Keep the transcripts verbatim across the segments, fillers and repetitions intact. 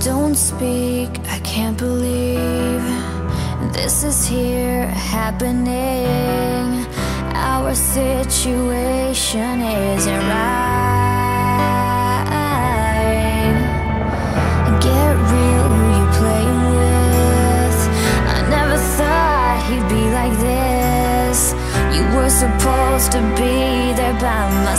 Don't speak, I can't believe this is here happening. Our situation isn't right. Get real, who you playing with? I never thought he'd be like this. You were supposed to be there by my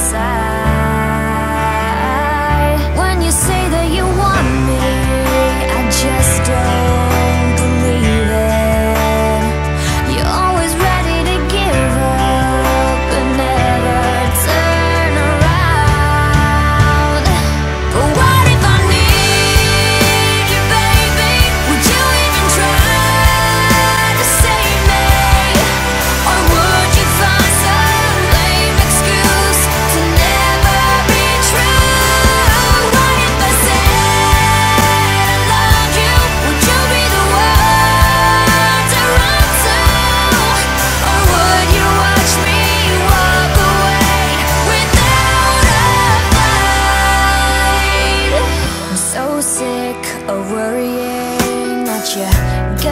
side. When you say that you want me, I just don't believe it. You're always ready to give up but never turn around. But what if I need you, baby? Would you even try to save me? Or would you find some lame excuse to never be true? What if I said I loved you? Would you be the one to run to? Or would you watch me walk away without a fight? I'm so sick of worrying that you